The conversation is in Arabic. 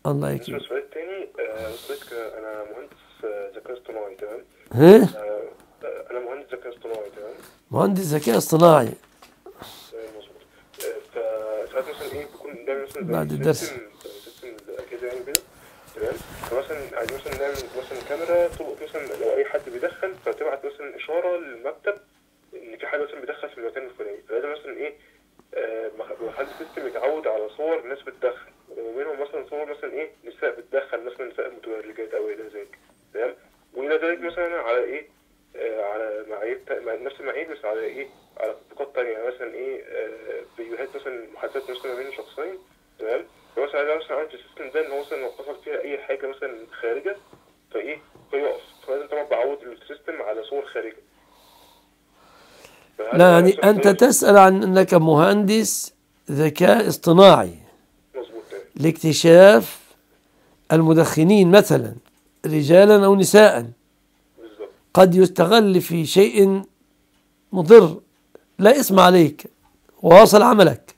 الله بالنسبة يكرمك. للسؤال التاني، حضرتك أنا مهندس ذكاء اصطناعي، تمام. ها؟ أنا مهندس ذكاء اصطناعي، تمام. مهندس ذكاء اصطناعي تمام، مظبوط. فساعات مثلا إيه بيكون نعمل مثلا زي بعد الدرس. سيستم الأجهزة يعني كده، تمام. فمثلا عايزين مثلا نعمل مثلا كاميرا تلقط مثلا لو أي حد بيدخن، فتبعت مثلا إشارة للمكتب إن في حد مثلا بيدخن في المكان الفلاني. فلازم مثلا إيه بخلي السيستم يتعود على صور ناس بتدخن، ومنهم مثلا صور مثلا ايه نساء بتدخن، مثلا نساء متبرجات او الى ذلك، تمام. والى ذلك مثلا على ايه على معايير نفس المعايير، بس على ايه على تطبيقات تانية، يعني مثلا ايه فيديوهات مثلا محادثات مثلا بين شخصين، تمام. فمثلا انا مثلا عملت السيستم ده ان هو مثلا لو حصل فيها اي حاجة مثلا خارجة فايه فيقف، فلازم طبعا بعود السيستم على صور خارجة. فهل لا، ده يعني مثلا أنت ده تسأل عن أنك مهندس ذكاء اصطناعي مظبوط، تمام. لاكتشاف المدخنين مثلا، رجالا أو نساء، بالظبط. قد يستغل في شيء مضر. لا اسم عليك، واصل عملك.